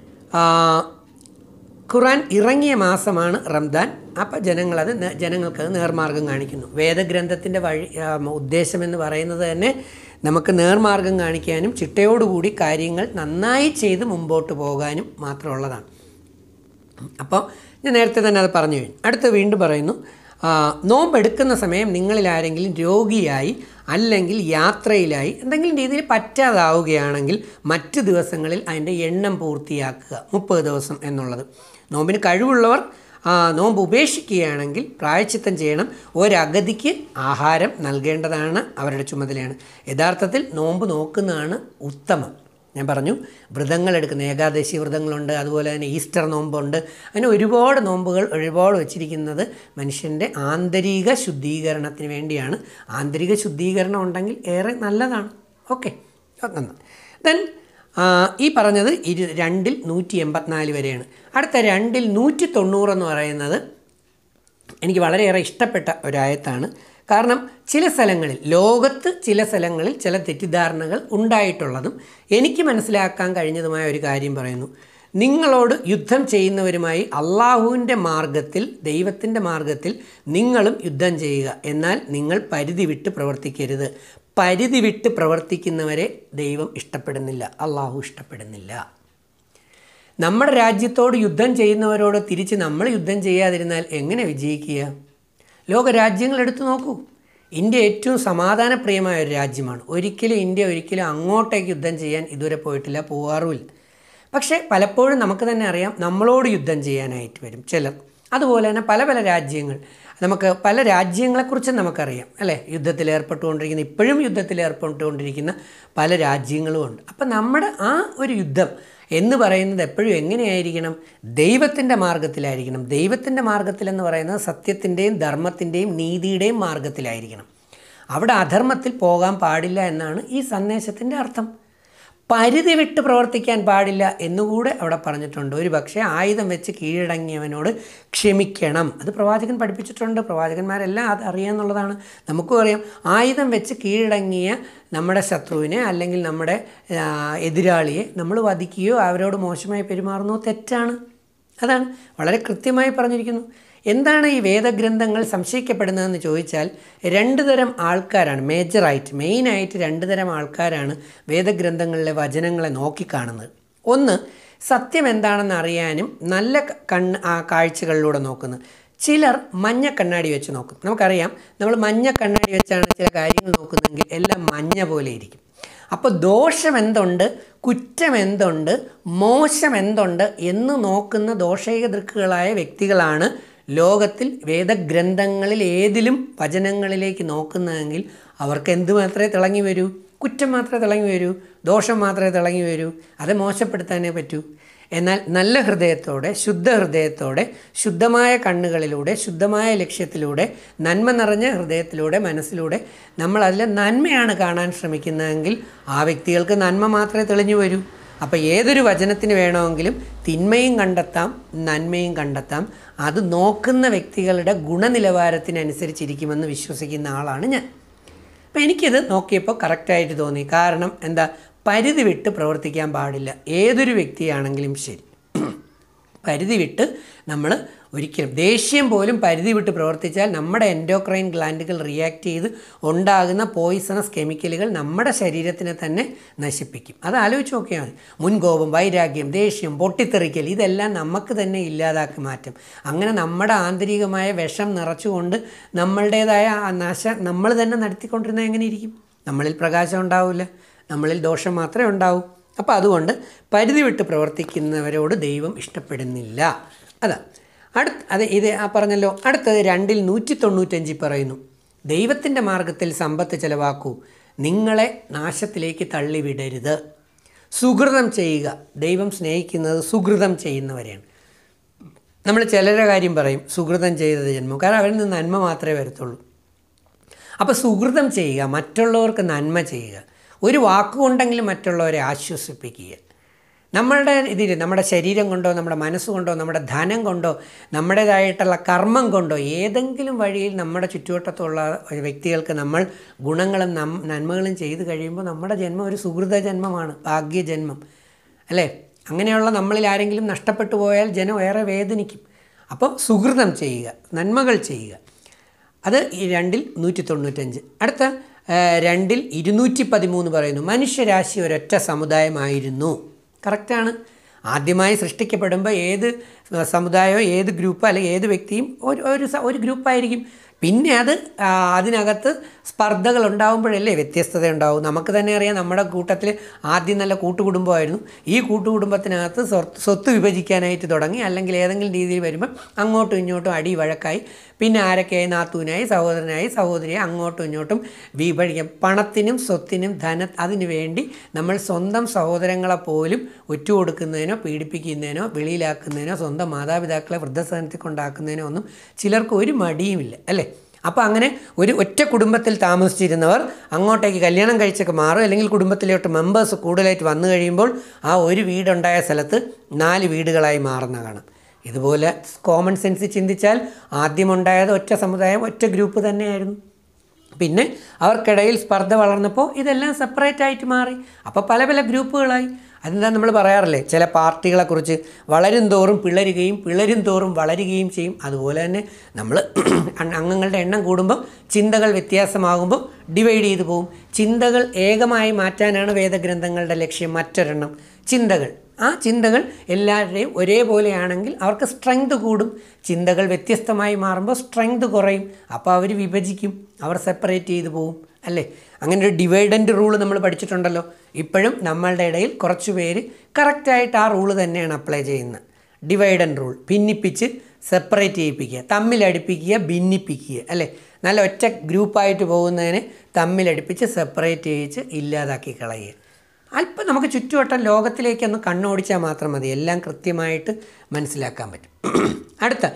ഖുർആൻ ഇറങ്ങിയ മാസമാണ് റംദാൻ. അപ്പോൾ ജനങ്ങൾക്കത് നേർമാർഗം കാണിക്കുന്നു. വേദഗ്രന്ഥത്തിൻ്റെ ഉദ്ദേശമെന്ന് പറയുന്നത് തന്നെ നമുക്ക് നേർമാർഗം കാണിക്കാനും ചിട്ടയോടുകൂടി കാര്യങ്ങൾ നന്നായി ചെയ്ത് മുമ്പോട്ട് പോകാനും മാത്രമുള്ളതാണ്. അപ്പോൾ ഞാൻ നേരത്തെ തന്നെ അത് പറഞ്ഞു കഴിഞ്ഞു. അടുത്ത് വീണ്ടും പറയുന്നു, നോമ്പെടുക്കുന്ന സമയം നിങ്ങളിൽ ആരെങ്കിലും രോഗിയായി അല്ലെങ്കിൽ യാത്രയിലായി എന്തെങ്കിലും രീതിയിൽ പറ്റാതാവുകയാണെങ്കിൽ മറ്റ് ദിവസങ്ങളിൽ അതിൻ്റെ എണ്ണം പൂർത്തിയാക്കുക. 30 ദിവസം എന്നുള്ളത്. നോമ്പിന് കഴിവുള്ളവർ നോമ്പ് ഉപേക്ഷിക്കുകയാണെങ്കിൽ പ്രായശ്ചിത്തം ചെയ്യണം. ഒരഗതിക്ക് ആഹാരം നൽകേണ്ടതാണ് അവരുടെ ചുമതലയാണ്. യഥാർത്ഥത്തിൽ നോമ്പ് നോക്കുന്നതാണ് ഉത്തമം. ഞാൻ പറഞ്ഞു, വ്രതങ്ങൾ എടുക്കുന്ന ഏകാദശി വ്രതങ്ങളുണ്ട്, അതുപോലെ തന്നെ ഈസ്റ്റർ നോമ്പുണ്ട്. അങ്ങനെ ഒരുപാട് നോമ്പുകൾ ഒരുപാട് വച്ചിരിക്കുന്നത് മനുഷ്യൻ്റെ ആന്തരിക ശുദ്ധീകരണത്തിന് വേണ്ടിയാണ്. ആന്തരിക ശുദ്ധീകരണം ഉണ്ടെങ്കിൽ ഏറെ നല്ലതാണ്. ഓക്കെ, ദെൻ ഈ പറഞ്ഞത് 2-ൽ 184 വരെയാണ്. അടുത്ത 2-ൽ 190 എന്ന് പറയുന്നത് എനിക്ക് വളരെയേറെ ഇഷ്ടപ്പെട്ട ഒരായത്താണ്. കാരണം ചില സ്ഥലങ്ങളിൽ, ലോകത്ത് ചില സ്ഥലങ്ങളിൽ ചില തെറ്റിദ്ധാരണകൾ ഉണ്ടായിട്ടുള്ളതും എനിക്ക് മനസ്സിലാക്കാൻ കഴിഞ്ഞതുമായ ഒരു കാര്യം പറയുന്നു. നിങ്ങളോട് യുദ്ധം ചെയ്യുന്നവരുമായി അള്ളാഹുവിൻ്റെ മാർഗത്തിൽ, ദൈവത്തിൻ്റെ മാർഗത്തിൽ നിങ്ങളും യുദ്ധം ചെയ്യുക. എന്നാൽ നിങ്ങൾ പരിധി വിട്ട് പ്രവർത്തിക്കരുത്. പരിധി വിട്ട് പ്രവർത്തിക്കുന്നവരെ ദൈവം ഇഷ്ടപ്പെടുന്നില്ല, അള്ളാഹു ഇഷ്ടപ്പെടുന്നില്ല. നമ്മുടെ രാജ്യത്തോട് യുദ്ധം ചെയ്യുന്നവരോട് തിരിച്ച് നമ്മൾ യുദ്ധം ചെയ്യാതിരുന്നാൽ എങ്ങനെ വിജയിക്കുക? ലോകരാജ്യങ്ങൾ എടുത്തു നോക്കൂ. ഇന്ത്യ ഏറ്റവും സമാധാനപ്രിയമായ ഒരു രാജ്യമാണ്. ഇന്ത്യ ഒരിക്കലും അങ്ങോട്ടേക്ക് യുദ്ധം ചെയ്യാൻ ഇതുവരെ പോയിട്ടില്ല, പോകാറുമില്ല. പക്ഷേ പലപ്പോഴും നമുക്ക് തന്നെ അറിയാം, നമ്മളോട് യുദ്ധം ചെയ്യാനായിട്ട് വരും ചിലർ. അതുപോലെ തന്നെ പല പല രാജ്യങ്ങൾ, നമുക്ക് പല രാജ്യങ്ങളെക്കുറിച്ചും നമുക്കറിയാം അല്ലേ, യുദ്ധത്തിലേർപ്പെട്ടുകൊണ്ടിരിക്കുന്ന, ഇപ്പോഴും യുദ്ധത്തിലേർപ്പെട്ടുകൊണ്ടിരിക്കുന്ന പല രാജ്യങ്ങളുമുണ്ട്. അപ്പം നമ്മുടെ ആ ഒരു യുദ്ധം എന്ന് പറയുന്നത് എപ്പോഴും എങ്ങനെയായിരിക്കണം? ദൈവത്തിൻ്റെ മാർഗത്തിലായിരിക്കണം. ദൈവത്തിൻ്റെ മാർഗത്തിലെന്ന് പറയുന്നത് സത്യത്തിൻ്റെയും ധർമ്മത്തിൻ്റെയും നീതിയുടെയും മാർഗത്തിലായിരിക്കണം. അവിടെ അധർമ്മത്തിൽ പോകാൻ പാടില്ല എന്നാണ് ഈ സന്ദേശത്തിൻ്റെ അർത്ഥം. പരിധി വിട്ട് പ്രവർത്തിക്കാൻ പാടില്ല എന്നുകൂടെ അവിടെ പറഞ്ഞിട്ടുണ്ട്. ഒരു പക്ഷേ ആയുധം വെച്ച് കീഴടങ്ങിയവനോട് ക്ഷമിക്കണം. അത് പ്രവാചകൻ പഠിപ്പിച്ചിട്ടുണ്ട്. പ്രവാചകന്മാരെല്ലാം അത് അറിയാമെന്നുള്ളതാണ്. നമുക്കും അറിയാം, ആയുധം വെച്ച് കീഴടങ്ങിയ നമ്മുടെ ശത്രുവിനെ അല്ലെങ്കിൽ നമ്മുടെ എതിരാളിയെ നമ്മൾ വധിക്കുകയോ അവരോട് മോശമായി പെരുമാറുന്നോ തെറ്റാണ്. അതാണ് വളരെ കൃത്യമായി പറഞ്ഞിരിക്കുന്നു. എന്താണ് ഈ വേദഗ്രന്ഥങ്ങൾ സംശയിക്കപ്പെടുന്നതെന്ന് ചോദിച്ചാൽ 2 തരം ആൾക്കാരാണ് മെയിനായിട്ട് 2 തരം ആൾക്കാരാണ് വേദഗ്രന്ഥങ്ങളിലെ വചനങ്ങളെ നോക്കിക്കാണുന്നത്. ഒന്ന്, സത്യം എന്താണെന്ന് അറിയാനും നല്ല കാഴ്ചകളിലൂടെ നോക്കുന്നത്. ചിലർ മഞ്ഞ കണ്ണാടി വെച്ച് നോക്കും. നമുക്കറിയാം, നമ്മൾ മഞ്ഞ കണ്ണാടി വെച്ചാണ് ചില കാര്യങ്ങൾ നോക്കുന്നതെങ്കിൽ എല്ലാം മഞ്ഞ പോലെ ഇരിക്കും. അപ്പോൾ ദോഷം എന്തുണ്ട്, കുറ്റം എന്തുണ്ട്, മോശം എന്തുണ്ട് എന്ന് നോക്കുന്ന ദോഷൈക ദൃക്കുകളായ വ്യക്തികളാണ് ലോകത്തിൽ വേദഗ്രന്ഥങ്ങളിൽ ഏതിലും വചനങ്ങളിലേക്ക് നോക്കുന്നതെങ്കിൽ അവർക്ക് എന്ത് മാത്രമേ തിളങ്ങി വരൂ? കുറ്റം മാത്രമേ തിളങ്ങി വരൂ, ദോഷം മാത്രമേ തിളങ്ങി വരൂ. അത് മോശപ്പെടുത്താനേ പറ്റൂ. എന്നാൽ നല്ല ഹൃദയത്തോടെ, ശുദ്ധ ഹൃദയത്തോടെ, ശുദ്ധമായ കണ്ണുകളിലൂടെ, ശുദ്ധമായ ലക്ഷ്യത്തിലൂടെ, നന്മ നിറഞ്ഞ ഹൃദയത്തിലൂടെ, മനസ്സിലൂടെ നമ്മൾ അതിൽ നന്മയാണ് കാണാൻ ശ്രമിക്കുന്നതെങ്കിൽ ആ വ്യക്തികൾക്ക് നന്മ മാത്രമേ തെളിഞ്ഞു വരൂ. അപ്പോൾ ഏതൊരു വചനത്തിന് വേണമെങ്കിലും തിന്മയും കണ്ടെത്താം, നന്മയും കണ്ടെത്താം. അത് നോക്കുന്ന വ്യക്തികളുടെ ഗുണനിലവാരത്തിനനുസരിച്ചിരിക്കുമെന്ന് വിശ്വസിക്കുന്ന ആളാണ് ഞാൻ. അപ്പോൾ എനിക്കിത് നോക്കിയപ്പോൾ കറക്റ്റായിട്ട് തോന്നി. കാരണം എന്താ? പരിധി വിട്ട് പ്രവർത്തിക്കാൻ പാടില്ല. ഏതൊരു വ്യക്തിയാണെങ്കിലും ശരി, പരിധി വിട്ട് നമ്മൾ ഒരിക്കലും, ദേഷ്യം പോലും പരിധി വിട്ട് പ്രവർത്തിച്ചാൽ നമ്മുടെ എൻഡോക്രൈൻ ഗ്ലാൻഡുകൾ റിയാക്ട് ചെയ്ത് ഉണ്ടാകുന്ന പോയിസണസ് കെമിക്കലുകൾ നമ്മുടെ ശരീരത്തിനെ തന്നെ നശിപ്പിക്കും. അത് ആലോചിച്ച് നോക്കിയാൽ മതി. മുൻകോപം, വൈരാഗ്യം, ദേഷ്യം, പൊട്ടിത്തെറിക്കൽ, ഇതെല്ലാം നമുക്ക് തന്നെ ഇല്ലാതാക്കി മാറ്റും. അങ്ങനെ നമ്മുടെ ആന്തരികമായ വിഷം നിറച്ചുകൊണ്ട് നമ്മളുടേതായ നമ്മൾ തന്നെ നടത്തിക്കൊണ്ടിരുന്നത് എങ്ങനെ ഇരിക്കും? നമ്മളിൽ പ്രകാശം ഉണ്ടാവില്ല, നമ്മളിൽ ദോഷം മാത്രമേ ഉണ്ടാവൂ. അപ്പോൾ അതുകൊണ്ട് പരിധി വിട്ട് പ്രവർത്തിക്കുന്നവരോട് ദൈവം ഇഷ്ടപ്പെടുന്നില്ല. ഇത് പറഞ്ഞല്ലോ. അടുത്തത് 2-ൽ 195 പറയുന്നു, ദൈവത്തിൻ്റെ മാർഗത്തിൽ സമ്പത്ത് ചെലവാക്കൂ, നിങ്ങളെ നാശത്തിലേക്ക് തള്ളിവിടരുത്. സുഹൃതം ചെയ്യുക. ദൈവം സ്നേഹിക്കുന്നത് സുഹൃതം ചെയ്യുന്നവരെയാണ്. നമ്മൾ ചിലരുടെ കാര്യം പറയും, സുഹൃതം ചെയ്തത് ജന്മം, കാരണം അവരിൽ നിന്ന് നന്മ മാത്രമേ വരത്തുള്ളൂ. അപ്പോൾ സുഹൃതം ചെയ്യുക, മറ്റുള്ളവർക്ക് നന്മ ചെയ്യുക, ഒരു വാക്കുകൊണ്ടെങ്കിലും മറ്റുള്ളവരെ ആശ്വസിപ്പിക്കുക. നമ്മളുടെ നമ്മുടെ ശരീരം കൊണ്ടോ, നമ്മുടെ മനസ്സുകൊണ്ടോ, നമ്മുടെ ധനം കൊണ്ടോ, നമ്മുടേതായിട്ടുള്ള കർമ്മം കൊണ്ടോ, ഏതെങ്കിലും വഴിയിൽ നമ്മുടെ ചുറ്റുവട്ടത്തുള്ള വ്യക്തികൾക്ക് നമ്മൾ ഗുണങ്ങളും നന്മകളും ചെയ്തു കഴിയുമ്പോൾ നമ്മുടെ ജന്മം ഒരു സുഹൃത ജന്മമാണ്, ഭാഗ്യജന്മം അല്ലേ? അങ്ങനെയുള്ള നമ്മളിൽ ആരെങ്കിലും നഷ്ടപ്പെട്ടു പോയാൽ ജനം ഏറെ വേദനിക്കും. അപ്പോൾ സുഹൃതം ചെയ്യുക, നന്മകൾ ചെയ്യുക. അത് ഈ 2-ൽ 195. അടുത്ത 2-ൽ 213 പറയുന്നു, മനുഷ്യരാശി ഒരൊറ്റ സമുദായമായിരുന്നു. കറക്റ്റാണ്. ആദ്യമായി സൃഷ്ടിക്കപ്പെടുമ്പോൾ ഏത് സമുദായമോ, ഏത് ഗ്രൂപ്പോ അല്ലെങ്കിൽ ഏത് വ്യക്തിയും ഒരു ഗ്രൂപ്പായിരിക്കും. പിന്നെ അതിനകത്ത് സ്പർദ്ധകൾ ഉണ്ടാകുമ്പോഴല്ലേ വ്യത്യസ്തത ഉണ്ടാവും. നമുക്ക് തന്നെ അറിയാം, നമ്മുടെ കൂട്ടത്തിൽ ആദ്യം നല്ല കൂട്ടുകുടുംബമായിരുന്നു. ഈ കൂട്ടുകുടുംബത്തിനകത്ത് സ്വത്ത് വിഭജിക്കാനായിട്ട് തുടങ്ങി, അല്ലെങ്കിൽ ഏതെങ്കിലും രീതിയിൽ വരുമ്പോൾ അങ്ങോട്ടും ഇങ്ങോട്ടും അടി വഴക്കായി. പിന്നെ ആരൊക്കെയായി? നാത്തൂനായി, സഹോദരനായി, സഹോദരിയായി, അങ്ങോട്ടും ഇങ്ങോട്ടും വിഭജിക്കാം. പണത്തിനും സ്വത്തിനും അതിനു വേണ്ടി നമ്മൾ സ്വന്തം സഹോദരങ്ങളെ പോലും ഒറ്റുകൊടുക്കുന്നതിനോ പീഡിപ്പിക്കുന്നതിനോ വെളിയിലാക്കുന്നതിനോ സ്വന്തം മാതാപിതാക്കളെ വൃദ്ധസദനത്തിൽ കൊണ്ടാക്കുന്നതിനോ ഒന്നും ചിലർക്ക് ഒരു മടിയുമില്ല, അല്ലേ? അപ്പോൾ അങ്ങനെ ഒരു ഒറ്റ കുടുംബത്തിൽ താമസിച്ചിരുന്നവർ അങ്ങോട്ടേക്ക് കല്യാണം കഴിച്ചൊക്കെ മാറും, അല്ലെങ്കിൽ കുടുംബത്തിലോട്ട് മെമ്പേഴ്സ് കൂടുതലായിട്ട് വന്നു കഴിയുമ്പോൾ ആ ഒരു വീടുണ്ടായ സ്ഥലത്ത് 4 വീടുകളായി മാറുന്ന കാണാം. ഇതുപോലെ കോമൺ സെൻസ് ചിന്തിച്ചാൽ ആദ്യമുണ്ടായത് ഒറ്റ സമുദായം, ഒറ്റ ഗ്രൂപ്പ് തന്നെയായിരുന്നു. പിന്നെ അവർക്കിടയിൽ സ്പർദ്ധ വളർന്നപ്പോൾ ഇതെല്ലാം സെപ്പറേറ്റ് ആയിട്ട് മാറി. അപ്പോൾ പല പല ഗ്രൂപ്പുകളായി. അതെന്താ നമ്മൾ പറയാറില്ലേ, ചില പാർട്ടികളെക്കുറിച്ച് വളരും തോറും പിളരുകയും പിളരും തോറും വളരുകയും ചെയ്യും. അതുപോലെ തന്നെ നമ്മൾ അംഗങ്ങളുടെ എണ്ണം കൂടുമ്പോൾ ചിന്തകൾ വ്യത്യാസമാകുമ്പോൾ ഡിവൈഡ് ചെയ്തു പോകും. ചിന്തകൾ ഏകമായി മാറ്റാനാണ് വേദഗ്രന്ഥങ്ങളുടെ ലക്ഷ്യം. മറ്റൊരെണ്ണം ചിന്തകൾ, ആ ചിന്തകൾ എല്ലാവരുടെയും ഒരേപോലെയാണെങ്കിൽ അവർക്ക് സ്ട്രെങ്ത് കൂടും. ചിന്തകൾ വ്യത്യസ്തമായി മാറുമ്പോൾ സ്ട്രെങ്ത് കുറയും. അപ്പോൾ അവർ വിഭജിക്കും, അവർ സെപ്പറേറ്റ് ചെയ്തു പോകും, അല്ലേ? അങ്ങനെ ഒരു ഡിവൈഡൻ്റ് റൂള് നമ്മൾ പഠിച്ചിട്ടുണ്ടല്ലോ. ഇപ്പോഴും നമ്മളുടെ ഇടയിൽ കുറച്ച് പേര് കറക്റ്റായിട്ട് ആ റൂള് തന്നെയാണ് അപ്ലൈ ചെയ്യുന്നത്. ഡിവൈഡൻ്റ് റൂൾ, ഭിന്നിപ്പിച്ച് സെപ്പറേറ്റ് ചെയ്യിപ്പിക്കുക, തമ്മിലടിപ്പിക്കുക, ഭിന്നിപ്പിക്കുക, അല്ലേ? നല്ല ഒറ്റ ഗ്രൂപ്പായിട്ട് പോകുന്നതിനെ തമ്മിലടിപ്പിച്ച് സെപ്പറേറ്റ് ചെയ്യിച്ച് ഇല്ലാതാക്കി കളയുക. അല്പം നമുക്ക് ചുറ്റുവട്ടം ലോകത്തിലേക്കൊന്ന് കണ്ണോടിച്ചാൽ മാത്രം മതി, എല്ലാം കൃത്യമായിട്ട് മനസ്സിലാക്കാൻ പറ്റും. അടുത്ത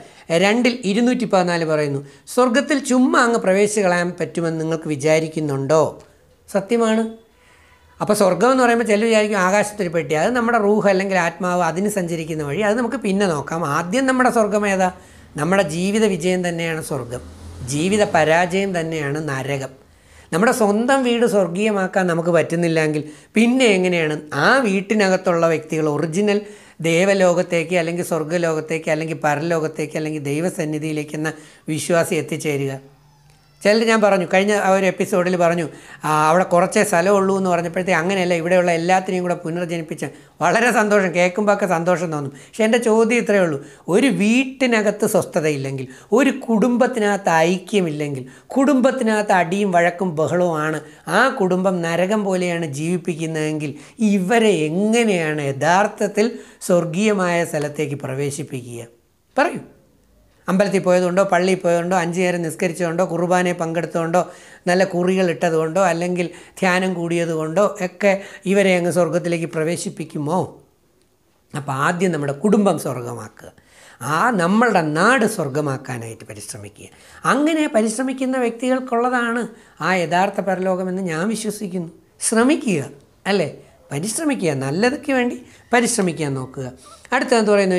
2:214 പറയുന്നു, സ്വർഗത്തിൽ ചുമ്മാ അങ്ങ് പ്രവേശിച്ച് കളയാൻ പറ്റുമെന്ന് നിങ്ങൾക്ക് വിചാരിക്കുന്നുണ്ടോ? സത്യമാണ്. അപ്പോൾ സ്വർഗം എന്ന് പറയുമ്പോൾ ചിലർ വിചാരിക്കും ആകാശത്തൊരു പെട്ടി, അത് നമ്മുടെ റൂഹ് അല്ലെങ്കിൽ ആത്മാവ് അതിന് സഞ്ചരിക്കുന്ന വഴി, അത് നമുക്ക് പിന്നെ നോക്കാം. ആദ്യം നമ്മുടെ സ്വർഗം ഏതാ? നമ്മുടെ ജീവിത വിജയം തന്നെയാണ് സ്വർഗം, ജീവിത പരാജയം തന്നെയാണ് നരകം. നമ്മുടെ സ്വന്തം വീട് സ്വർഗീയമാക്കാൻ നമുക്ക് പറ്റുന്നില്ലെങ്കിൽ പിന്നെ എങ്ങനെയാണ് ആ വീട്ടിനകത്തുള്ള വ്യക്തികൾ ഒറിജിനൽ ദേവലോകത്തേക്ക് അല്ലെങ്കിൽ സ്വർഗ്ഗലോകത്തേക്ക് അല്ലെങ്കിൽ പരലോകത്തേക്ക് അല്ലെങ്കിൽ ദൈവസന്നിധിയിലേക്ക് എന്ന വിശ്വാസി എത്തിച്ചേരുക? ചിലർ ഞാൻ പറഞ്ഞു, കഴിഞ്ഞ ഒരു എപ്പിസോഡിൽ പറഞ്ഞു അവിടെ കുറച്ചേ സ്ഥലമുള്ളൂ എന്ന് പറഞ്ഞപ്പോഴത്തേക്ക് അങ്ങനെയല്ല, ഇവിടെയുള്ള എല്ലാത്തിനെയും കൂടെ പുനർജനിപ്പിച്ച വളരെ സന്തോഷം, കേൾക്കുമ്പോഴൊക്കെ സന്തോഷം തോന്നും. പക്ഷേ എൻ്റെ ചോദ്യം ഇത്രയേ ഉള്ളൂ, ഒരു വീട്ടിനകത്ത് സ്വസ്ഥതയില്ലെങ്കിൽ, ഒരു കുടുംബത്തിനകത്ത് ഐക്യമില്ലെങ്കിൽ, കുടുംബത്തിനകത്ത് അടിയും വഴക്കും ബഹളവുമാണ്, ആ കുടുംബം നരകം പോലെയാണ് ജീവിപ്പിക്കുന്നതെങ്കിൽ ഇവരെ എങ്ങനെയാണ് യഥാർത്ഥത്തിൽ സ്വർഗീയമായ സ്ഥലത്തേക്ക് പ്രവേശിപ്പിക്കുക? പറയൂ. അമ്പലത്തിൽ പോയതുകൊണ്ടോ, പള്ളിയിൽ പോയതുകൊണ്ടോ, 5 നേരം നിസ്കരിച്ചതുകൊണ്ടോ, കുർബാനയെ പങ്കെടുത്തുകൊണ്ടോ, നല്ല കുറികൾ ഇട്ടതുകൊണ്ടോ, അല്ലെങ്കിൽ ധ്യാനം കൂടിയതുകൊണ്ടോ ഒക്കെ ഇവരെ അങ്ങ് സ്വർഗത്തിലേക്ക് പ്രവേശിപ്പിക്കുമോ? അപ്പോൾ ആദ്യം നമ്മുടെ കുടുംബം സ്വർഗമാക്കുക, നമ്മളുടെ നാട് സ്വർഗമാക്കാനായിട്ട് പരിശ്രമിക്കുക. അങ്ങനെ പരിശ്രമിക്കുന്ന വ്യക്തികൾക്കുള്ളതാണ് ആ യഥാർത്ഥ പരലോകമെന്ന് ഞാൻ വിശ്വസിക്കുന്നു. ശ്രമിക്കുക, അല്ലേ? പരിശ്രമിക്കുക, നല്ലതൊക്കെ വേണ്ടി പരിശ്രമിക്കാൻ നോക്കുക. അടുത്തെന്ന് പറയുന്നു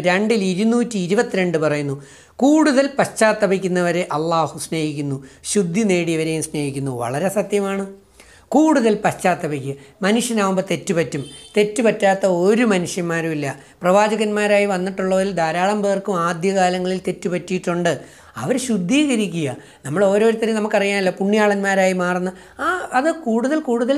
2:222 പറയുന്നു, കൂടുതൽ പശ്ചാത്തപിക്കുന്നവരെ അള്ളാഹു സ്നേഹിക്കുന്നു, ശുദ്ധി നേടിയവരെയും സ്നേഹിക്കുന്നു. വളരെ സത്യമാണ്. കൂടുതൽ പശ്ചാത്തപിക്കുക. മനുഷ്യനാവുമ്പോൾ തെറ്റുപറ്റും, തെറ്റുപറ്റാത്ത ഒരു മനുഷ്യന്മാരും ഇല്ല. പ്രവാചകന്മാരായി വന്നിട്ടുള്ളവരിൽ ധാരാളം പേർക്കും ആദ്യകാലങ്ങളിൽ തെറ്റുപറ്റിയിട്ടുണ്ട്. അവർ ശുദ്ധീകരിക്കുക. നമ്മൾ ഓരോരുത്തരും നമുക്കറിയാമല്ലോ, പുണ്യാളന്മാരായി മാറുന്ന അത് കൂടുതൽ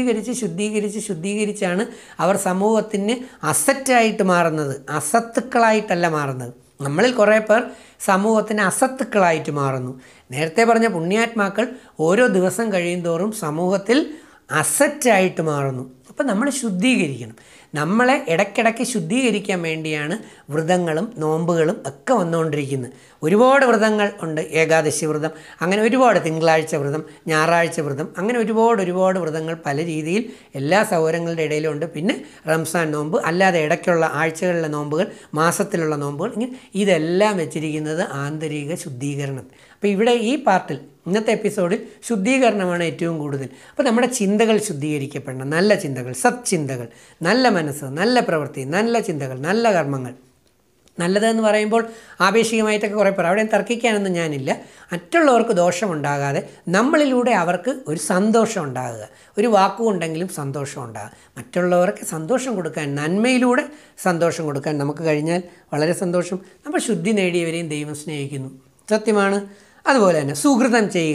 ശുദ്ധീകരിച്ചാണ് അവർ സമൂഹത്തിന് അസറ്റായിട്ട് മാറുന്നത്, അസത്തുക്കളായിട്ടല്ല മാറുന്നത്. നമ്മളിൽ കുറേ പേർ സമൂഹത്തിന് അസത്തുക്കളായിട്ട് മാറുന്നു. നേരത്തെ പറഞ്ഞ പുണ്യാത്മാക്കൾ ഓരോ ദിവസം കഴിയുന്തോറും സമൂഹത്തിൽ അസറ്റായിട്ട് മാറുന്നു. അപ്പം നമ്മൾ ശുദ്ധീകരിക്കണം. നമ്മളെ ഇടയ്ക്കിടയ്ക്ക് ശുദ്ധീകരിക്കാൻ വേണ്ടിയാണ് വ്രതങ്ങളും നോമ്പുകളും ഒക്കെ വന്നുകൊണ്ടിരിക്കുന്നത്. ഒരുപാട് വ്രതങ്ങൾ ഉണ്ട്. ഏകാദശി വ്രതം, അങ്ങനെ ഒരുപാട്, തിങ്കളാഴ്ച വ്രതം, ഞായറാഴ്ച വ്രതം, അങ്ങനെ ഒരുപാട് വ്രതങ്ങൾ പല രീതിയിൽ എല്ലാ സൗകര്യങ്ങളുടെ ഇടയിലുണ്ട്. പിന്നെ റംസാൻ നോമ്പ്, അല്ലാതെ ഇടയ്ക്കുള്ള ആഴ്ചകളിലെ നോമ്പുകൾ, മാസത്തിലുള്ള നോമ്പുകൾ, ഇങ്ങനെ ഇതെല്ലാം വെച്ചിരിക്കുന്നത് ആന്തരിക ശുദ്ധീകരണം. അപ്പോൾ ഇവിടെ ഈ പാർട്ടിൽ ഇന്നത്തെ എപ്പിസോഡിൽ ശുദ്ധീകരണമാണ് ഏറ്റവും കൂടുതൽ. അപ്പോൾ നമ്മുടെ ചിന്തകൾ ശുദ്ധീകരിക്കപ്പെടണം. നല്ല ചിന്തകൾ, സത്ചിന്തകൾ, നല്ല മനസ്സ്, നല്ല പ്രവൃത്തി, നല്ല ചിന്തകൾ, നല്ല കർമ്മങ്ങൾ. നല്ലതെന്ന് പറയുമ്പോൾ ആപേക്ഷികമായിട്ടൊക്കെ കുറേ പേർ, അവിടെ തർക്കിക്കാനൊന്നും ഞാനില്ല. മറ്റുള്ളവർക്ക് ദോഷമുണ്ടാകാതെ നമ്മളിലൂടെ അവർക്ക് ഒരു സന്തോഷം ഉണ്ടാകുക, ഒരു വാക്കുകൊണ്ടെങ്കിലും സന്തോഷം ഉണ്ടാകുക. മറ്റുള്ളവർക്ക് സന്തോഷം കൊടുക്കാൻ, നന്മയിലൂടെ സന്തോഷം കൊടുക്കാൻ നമുക്ക് കഴിഞ്ഞാൽ വളരെ സന്തോഷം. നമ്മൾ ശുദ്ധി നേടിയവരെയും ദൈവം സ്നേഹിക്കുന്നു. സത്യമാണ്. അതുപോലെ തന്നെ സുഹൃതം ചെയ്യുക.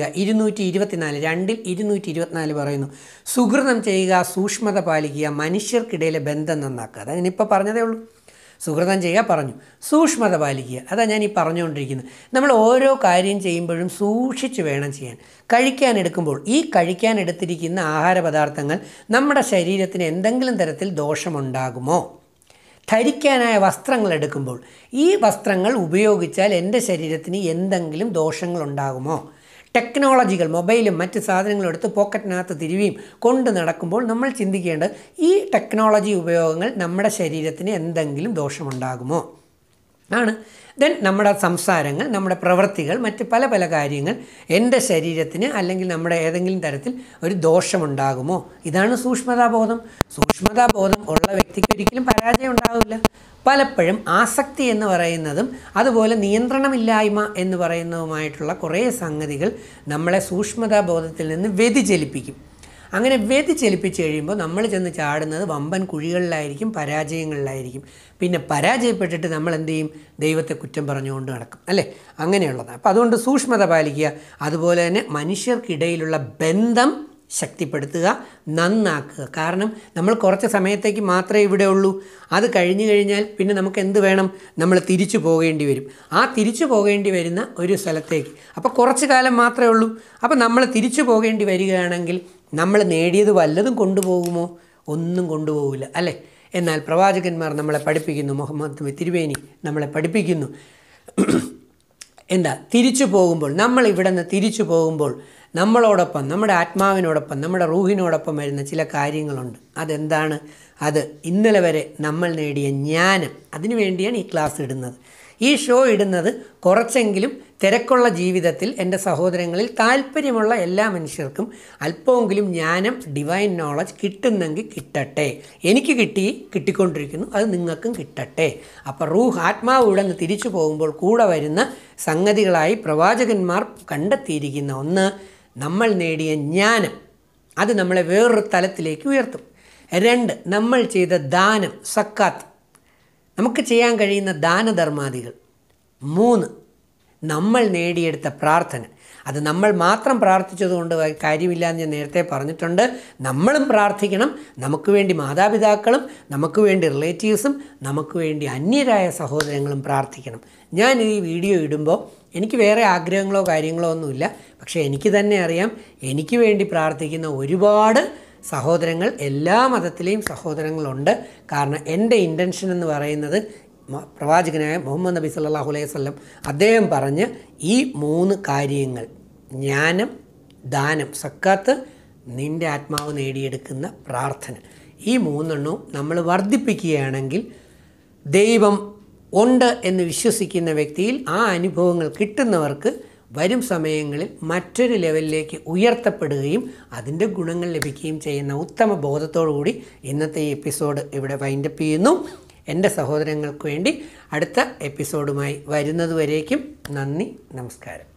224 പറയുന്നു, സുഹൃതം ചെയ്യുക, സൂക്ഷ്മത പാലിക്കുക, മനുഷ്യർക്കിടയിലെ ബന്ധം നന്നാക്കുക. അതതിനിപ്പോൾ പറഞ്ഞതേ ഉള്ളൂ. സുഹൃതം ചെയ്യുക പറഞ്ഞു. സൂക്ഷ്മത പാലിക്കുക, അതാണ് ഞാൻ ഈ പറഞ്ഞുകൊണ്ടിരിക്കുന്നത്. നമ്മൾ ഓരോ കാര്യം ചെയ്യുമ്പോഴും സൂക്ഷിച്ച് വേണം ചെയ്യാൻ. കഴിക്കാനെടുക്കുമ്പോൾ ഈ കഴിക്കാനെടുത്തിരിക്കുന്ന ആഹാര പദാർത്ഥങ്ങൾ നമ്മുടെ ശരീരത്തിന് എന്തെങ്കിലും തരത്തിൽ ദോഷമുണ്ടാകുമോ? ധരിക്കാനായ വസ്ത്രങ്ങൾ എടുക്കുമ്പോൾ ഈ വസ്ത്രങ്ങൾ ഉപയോഗിച്ചാൽ എൻ്റെ ശരീരത്തിന് എന്തെങ്കിലും ദോഷങ്ങളുണ്ടാകുമോ? ടെക്നോളജികൾ, മൊബൈലും മറ്റ് സാധനങ്ങളും എടുത്ത് പോക്കറ്റിനകത്ത് തിരുവിയും കൊണ്ട് നടക്കുമ്പോൾ നമ്മൾ ചിന്തിക്കേണ്ടത് ഈ ടെക്നോളജി ഉപയോഗങ്ങൾ നമ്മുടെ ശരീരത്തിന് എന്തെങ്കിലും ദോഷമുണ്ടാകുമോ ആണ്. ദെൻ നമ്മുടെ സംസാരങ്ങൾ, നമ്മുടെ പ്രവൃത്തികൾ, മറ്റ് പല പല കാര്യങ്ങൾ എൻ്റെ ശരീരത്തിന് അല്ലെങ്കിൽ നമ്മുടെ ഏതെങ്കിലും തരത്തിൽ ഒരു ദോഷമുണ്ടാകുമോ? ഇതാണ് സൂക്ഷ്മതാബോധം. സൂക്ഷ്മതാബോധം ഉള്ള വ്യക്തിക്ക് ഒരിക്കലും പരാജയം ഉണ്ടാകില്ല. പലപ്പോഴും ആസക്തി എന്ന് പറയുന്നതും അതുപോലെ നിയന്ത്രണമില്ലായ്മ എന്ന് പറയുന്നതുമായിട്ടുള്ള കുറേ സംഗതികൾ നമ്മളെ സൂക്ഷ്മതാബോധത്തിൽ നിന്ന് വ്യതിചലിപ്പിക്കും. അങ്ങനെ വ്യതിചലിപ്പിച്ച് കഴിയുമ്പോൾ നമ്മൾ ചെന്ന് ചാടുന്നത് വമ്പൻ കുഴികളിലായിരിക്കും, പരാജയങ്ങളിലായിരിക്കും. പിന്നെ പരാജയപ്പെട്ടിട്ട് നമ്മൾ എന്ത് ചെയ്യും? ദൈവത്തെ കുറ്റം പറഞ്ഞുകൊണ്ട് നടക്കും, അല്ലേ? അങ്ങനെയുള്ളതാണ്. അപ്പോൾ അതുകൊണ്ട് സൂക്ഷ്മത പാലിക്കുക. അതുപോലെ തന്നെ മനുഷ്യർക്കിടയിലുള്ള ബന്ധം ശക്തിപ്പെടുത്തുക, നന്നാക്കുക. കാരണം നമ്മൾ കുറച്ച് സമയത്തേക്ക് മാത്രമേ ഇവിടെ ഉള്ളൂ. അത് കഴിഞ്ഞു കഴിഞ്ഞാൽ പിന്നെ നമുക്ക് എന്ത് വേണം? നമ്മൾ തിരിച്ചു പോകേണ്ടി വരും. ആ തിരിച്ചു പോകേണ്ടി വരുന്ന ഒരു സ്ഥലത്തേക്ക് അപ്പോൾ കുറച്ച് കാലം മാത്രമേ ഉള്ളൂ. അപ്പോൾ നമ്മൾ തിരിച്ചു പോകേണ്ടി വരികയാണെങ്കിൽ നമ്മൾ നേടിയത് വല്ലതും കൊണ്ടുപോകുമോ? ഒന്നും കൊണ്ടുപോകില്ല, അല്ലേ? എന്നാൽ പ്രവാചകന്മാർ നമ്മളെ പഠിപ്പിക്കുന്നു, മുഹമ്മദ് തിരുമേനി നമ്മളെ പഠിപ്പിക്കുന്നു. എന്താ? തിരിച്ചു പോകുമ്പോൾ, നമ്മൾ ഇവിടെ നിന്ന് തിരിച്ചു പോകുമ്പോൾ നമ്മളോടൊപ്പം, നമ്മുടെ ആത്മാവിനോടൊപ്പം, നമ്മുടെ റൂഹിനോടൊപ്പം വരുന്ന ചില കാര്യങ്ങളുണ്ട്. അതെന്താണ്? അത് ഇന്നലെ വരെ നമ്മൾ നേടിയ ജ്ഞാനം. അതിനു വേണ്ടിയാണ് ഈ ക്ലാസ് ഇടുന്നത്. ഈ ഷോ ഇടുന്നത് കുറച്ചെങ്കിലും തിരക്കുള്ള ജീവിതത്തിൽ എൻ്റെ സഹോദരങ്ങളിൽ താല്പര്യമുള്ള എല്ലാ മനുഷ്യർക്കും അല്പമെങ്കിലും ജ്ഞാനം, ഡിവൈൻ നോളജ് കിട്ടുന്നെങ്കിൽ കിട്ടട്ടെ. എനിക്ക് കിട്ടിക്കൊണ്ടിരിക്കുന്നു, അത് നിങ്ങൾക്കും കിട്ടട്ടെ. അപ്പോൾ റൂഹ്, ആത്മാവ് ഇവിടെ നിന്ന് തിരിച്ചു പോകുമ്പോൾ കൂടെ വരുന്ന സംഗതികളായി പ്രവാചകന്മാർ കണ്ടെത്തിയിരിക്കുന്ന ഒന്ന്, നമ്മൾ നേടിയ ജ്ഞാനം, അത് നമ്മളെ വേറൊരു തലത്തിലേക്ക് ഉയർത്തും. 2, നമ്മൾ ചെയ്ത ദാനം, സക്കാത്ത്, നമുക്ക് ചെയ്യാൻ കഴിയുന്ന ദാനധർമാദികൾ. 3, നമ്മൾ നേടിയെടുത്ത പ്രാർത്ഥന. അത് നമ്മൾ മാത്രം പ്രാർത്ഥിച്ചതുകൊണ്ട് കാര്യമില്ല എന്ന് ഞാൻ നേരത്തെ പറഞ്ഞിട്ടുണ്ട്. നമ്മളും പ്രാർത്ഥിക്കണം. നമുക്ക് വേണ്ടി മാതാപിതാക്കളും, നമുക്ക് വേണ്ടി റിലേറ്റീവ്സും, നമുക്ക് വേണ്ടി അന്യരായ സഹോദരങ്ങളും പ്രാർത്ഥിക്കണം. ഞാൻ ഈ വീഡിയോ ഇടുമ്പോൾ എനിക്ക് വേറെ ആഗ്രഹങ്ങളോ കാര്യങ്ങളോ ഒന്നുമില്ല. പക്ഷേ എനിക്ക് തന്നെ അറിയാം, എനിക്ക് വേണ്ടി പ്രാർത്ഥിക്കുന്ന ഒരുപാട് സഹോദരങ്ങൾ, എല്ലാ മതത്തിലെയും സഹോദരങ്ങളുണ്ട്. കാരണം എൻ്റെ ഇൻറ്റൻഷൻ എന്ന് പറയുന്നത് പ്രവാചകനായ മുഹമ്മദ് നബി സല്ലല്ലാഹു അലൈഹി വസല്ലം അദ്ദേഹം പറഞ്ഞ ഈ 3 കാര്യങ്ങൾ, ജ്ഞാനം, ദാനം, സക്കാത്ത്, നിൻ്റെ ആത്മാവ് നേടിയെടുക്കുന്ന പ്രാർത്ഥന, ഈ 3 നമ്മൾ വർദ്ധിപ്പിക്കുകയാണെങ്കിൽ ദൈവം ഉണ്ട് എന്ന് വിശ്വസിക്കുന്ന വ്യക്തിയിൽ ആ അനുഭവങ്ങൾ കിട്ടുന്നവർക്ക് വരും സമയങ്ങളിൽ മറ്റൊരു ലെവലിലേക്ക് ഉയർത്തപ്പെടുകയും അതിൻ്റെ ഗുണങ്ങൾ ലഭിക്കുകയും ചെയ്യുന്ന ഉത്തമ ബോധത്തോടുകൂടി ഇന്നത്തെ ഈ എപ്പിസോഡ് ഇവിടെ വൈൻഡപ്പ് ചെയ്യുന്നു. എൻ്റെ സഹോദരങ്ങൾക്ക് വേണ്ടി അടുത്ത എപ്പിസോഡുമായി വരുന്നതുവരേക്കും നന്ദി, നമസ്കാരം.